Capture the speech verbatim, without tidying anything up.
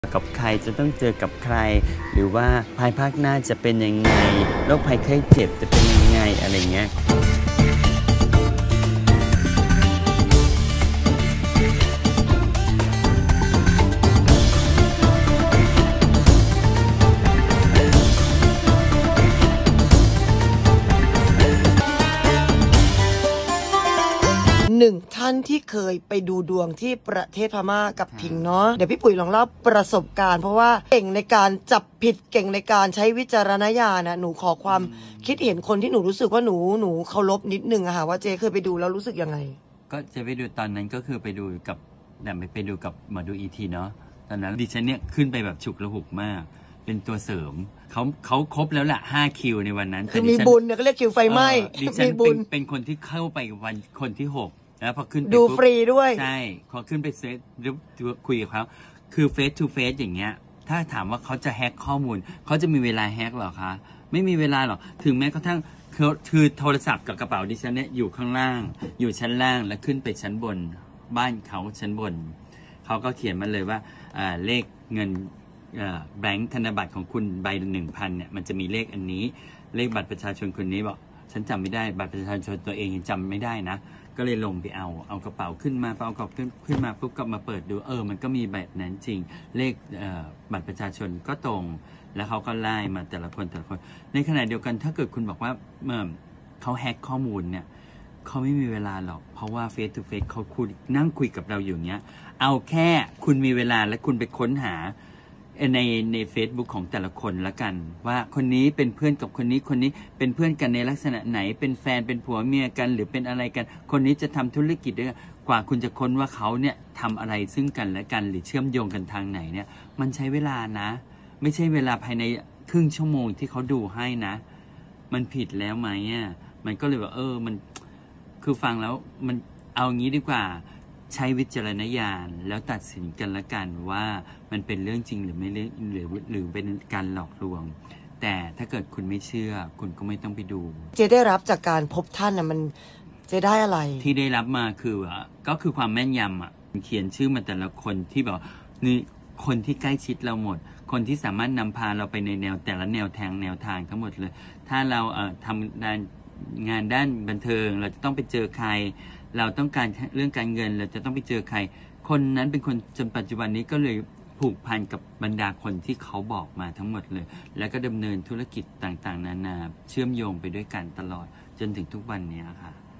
กับใครจะต้องเจอกับใครหรือว่าภายภาคหน้าจะเป็นยังไงโรคภัยไข้เจ็บจะเป็นยังไงอะไรเงี้ยหนึ่งท่านที่เคยไปดูดวงที่ประเทศพม่ากับพิงเนาะเดี๋ยวพี่ปุ๋ยลองเล่าประสบการณ์เพราะว่าเก่งในการจับผิดเก่งในการใช้วิจารณญาณนะหนูขอความคิดเห็นคนที่หนูรู้สึกว่าหนูหนูเคารพนิดนึงอะค่ะว่าเจ๊เคยไปดูแล้วรู้สึกยังไงก็จะไปดูตอนนั้นก็คือไปดูกับแต่ไปดูกับหมอดูอีทีเนาะตอนนั้นดิฉันเนี่ยขึ้นไปแบบฉุกละหุกมากเป็นตัวเสริมเขาเขาครบแล้วแหละห้าคิวในวันนั้นคือมีบุญเนี่ยก็เรียกคิวไฟไหม้ดิฉันเป็นเป็นคนที่เข้าไปวันคนที่หกแล้วพอขึ้นดูฟรีด้วยใช่พอขึ้นไปเฟซคุยกับเขาคือเฟซทูเฟซอย่างเงี้ยถ้าถามว่าเขาจะแฮ็กข้อมูลเขาจะมีเวลาแฮ็กหรอคะไม่มีเวลาหรอกถึงแม้กระทั่งคือโทรศัพท์กับกระเป๋าดิฉันเนี่ยอยู่ข้างล่างอยู่ชั้นล่างแล้วขึ้นไปชั้นบนบ้านเขาชั้นบนเขาก็เขียนมาเลยว่าเลขเงินแบงค์ธนบัตรของคุณใบหนึ่งพันเนี่ยมันจะมีเลขอันนี้เลขบัตรประชาชนคนนี้บอกฉันจำไม่ได้บัตรประชาชนตัวเองยังจำไม่ได้นะก็เลยลงไปเอาเอากระเป๋าขึ้นมาพอเอากระเป๋าขึ้นขึ้นมาปุ๊บก็มาเปิดดูเออมันก็มีแบบนั้นจริงเลขบัตรประชาชนก็ตรงแล้วเขาก็ไล่มาแต่ละคนแต่ละคนในขณะเดียวกันถ้าเกิดคุณบอกว่าเมื่อเขาแฮ็กข้อมูลเนี่ยเขาไม่มีเวลาหรอกเพราะว่าเฟซทูเฟซเขาคุยนั่งคุยกับเราอยู่เนี้ยเอาแค่คุณมีเวลาและคุณไปค้นหาในใน Facebook ของแต่ละคนละกันว่าคนนี้เป็นเพื่อนกับคนนี้คนนี้เป็นเพื่อนกันในลักษณะไหนเป็นแฟนเป็นผัวเมียกันหรือเป็นอะไรกันคนนี้จะทำธุรกิจด้วยกว่าคุณจะค้นว่าเขาเนี่ยทำอะไรซึ่งกันและกันหรือเชื่อมโยงกันทางไหนเนี่ยมันใช้เวลานะไม่ใช่เวลาภายในครึ่งชั่วโมงที่เขาดูให้นะมันผิดแล้วไหมอ่ะมันก็เลยว่าเออมันคือฟังแล้วมันเอางี้ดีกว่าใช้วิจารณญาณแล้วตัดสินกันละกันว่ามันเป็นเรื่องจริงหรือไม่เรื่องหรือหรือเป็นการหลอกลวงแต่ถ้าเกิดคุณไม่เชื่อคุณก็ไม่ต้องไปดูเจได้รับจากการพบท่านน่ะมันเจได้อะไรที่ได้รับมาคือก็คือความแม่นยำอ่ะเขียนชื่อมาแต่ละคนที่บอกนี่คนที่ใกล้ชิดเราหมดคนที่สามารถนำพาเราไปในแนวแต่ละแนวทางแนวทางทั้งหมดเลยถ้าเราเอ่อทำงานงานด้านบันเทิงเราจะต้องไปเจอใครเราต้องการเรื่องการเงินเราจะต้องไปเจอใครคนนั้นเป็นคนจนปัจจุบันนี้ก็เลยผูกพันกับบรรดาคนที่เขาบอกมาทั้งหมดเลยแล้วก็ดำเนินธุรกิจต่างๆนานาเชื่อมโยงไปด้วยกันตลอดจนถึงทุกวันนี้ค่ะ